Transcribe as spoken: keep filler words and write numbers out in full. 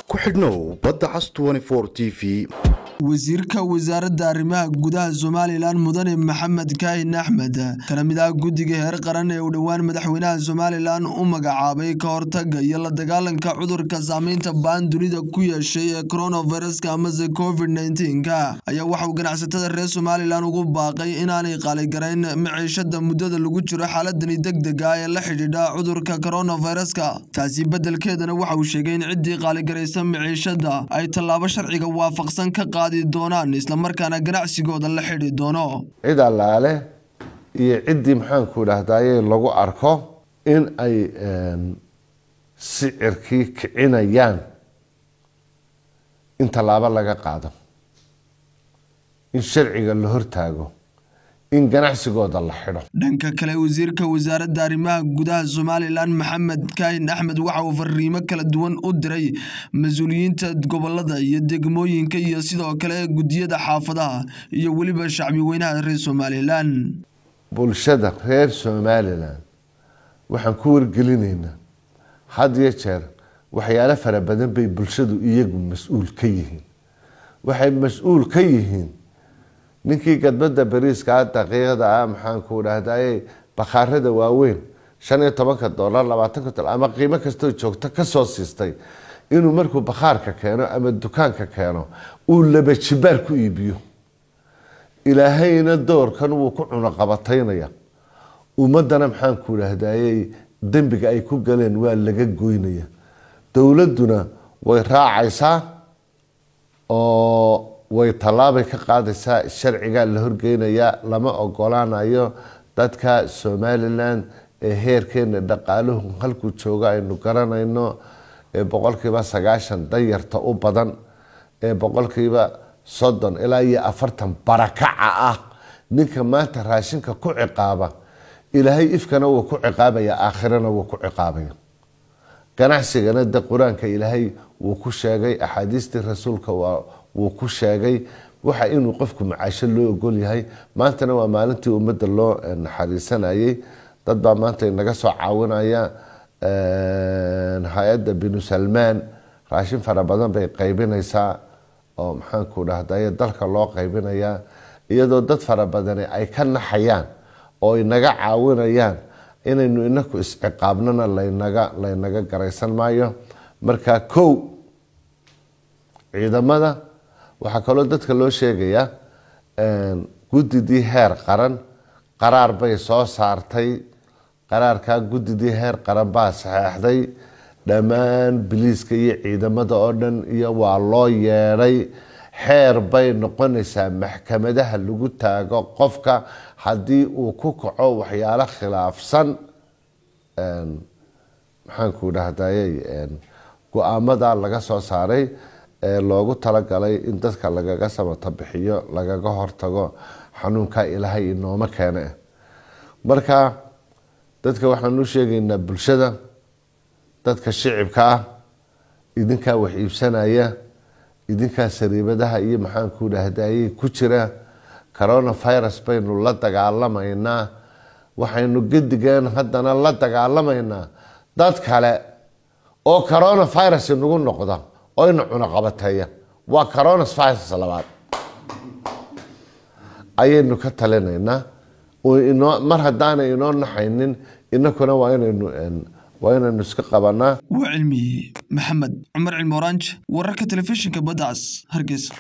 ku xidhnow badda cas twenty four T V. wasiirka wasaaradda arrimaha gudaha Soomaaliland mudane Maxamed Kaahin Axmed kana mid ah guddiga heer qaran ee u dhawaan madaxweynaha Soomaaliland u magacaabay ka hortagga iyo la dagaalanka cudurka saameynta baan dunida ku yeeshay ee coronavirus ama COVID nineteen ka ayaa waxa uu ganacsatada reer Soomaaliland ugu baaqay inaanay qaaligareyn maciishada muddada lagu jiro xaaladani degdeg ah ee la xidhiidha cudurka coronavirus ka taasi bedelkeedana waxa uu sheegay in cidii qaaligareysan maciishada ay tallaabo sharciga waafaqsan ka doonaan isla markaana ganacsigooda la xidhi doono cid allaale iyo cidii maxaan ku dhahdaaye lagu arko in ay sicirkii kicinayaan in tallaabo laga qaado in sharciga la hortaago in ganacsigooda la xidho dhanka kale wasiirka wasaaradda arrimaha gudaha Soomaaliland Maxamed Kaahin Axmed waxa uu fariimo kala duwan u diray mas'uuliyiinta gobolada iyo degmooyinka iyo sidoo kale gudiyada xaafadaha iyo waliba shacbi weynaha reer Soomaaliland bulshada reer Soomaaliland waxaan ku wargelinaynaa had iyo jeer waxyaalo fara badan bay bulshadu iyagu mas'uul ka yihiin waxay mas'uul ka yihiin ninkii gadbada bariiska daqiiqada ah maxaan ku dhahdaaye bakhaarada waaweyn shan iyo toban dollar labaatan dollar ama qiimo kasto joogto ka soo siistay inuu markuu bakhaarka keeno ama dukaanka keeno uu laba jibaar ku iibiyo ilaahayna doorkan uu ku cuno qabataynaya ummadana maxaan ku dhahdaaye dambiga ay ku galeen waa laga goynaya dawladuna way raacaysaa oo way tallaabay ka qaadaysaa sharciga la horgeynaya lama ogolaanayo dadka Soomaaliland ee heerkeena dhaqaaluhu halku jooga aynu garanayno ee boqolkiiba sagaashan danyarta u badan ee boqolkiiba soddon ilaa iyo afartan barakaca ah ninka maanta raashinka ku ciqaaba ilaahay ifkana wuu ku ciqaabaya aakhirana wuu ku ciqaabaya ganacsigana da quraanka ilaahay wuu ku sheegay axaadiistii rasuulka waa wuu ku sheegay waxa inuu qofku macaasho loo ogol yahay maantana waa maalintii ummadda loo naxariisanayay dad baa maanta inaga soo caawinaya hay'adda binu salmaan raashin fara badan bay qaybinaysaa oo maxaan ku dhahdaye dalka loo qaybinayaa iyadoo dad fara badan ay ka naxayaan oo inaga caawinayaan inaynu inaku isciqaabnana laynaga laynaga garaysan maayo marka kow ciidamada waxaa kaloo dadka loo sheegayaa guddidii heer qaran qaraar bay soo saartay qaraarkaa guddidii heer qaran baa saxeexday dhammaan biliiska iyo ciidamada oo dhan iyo waa loo yeedhay xeer bay noqonaysaa maxkamadaha lagu taago qofka haddii uu ku kaco waxyaalo khilaafsan maxaan ku dhahdaye go-aamada laga soo saaray ee loogu talagalay in dadka lagaga samata bixiyo lagaga hortago xanuunka ilaahay inooma keene marka dadka waxaan u sheegaynaa bulshada dadka shicibka ah idinka wax iibsanaya idinka sariibadaha iyo maxaan ku dhahdaaye ku jira coronavirus baynu la dagaalamaynaa waxaynu gedigan haddana la dagaalamaynaa dad kale oo coronavirus nagu noqda oo ina cuno qabateeya waa coronavirus labaad ayaynu ka talinaynaa oo inoo mar haddaana inoo naxaynin inakuna waa inaynu waa inaynu iska qabanaa waa cilmi Maxamed Cumar Cilmi Orange wararka telefishinka badda cas Hargeysa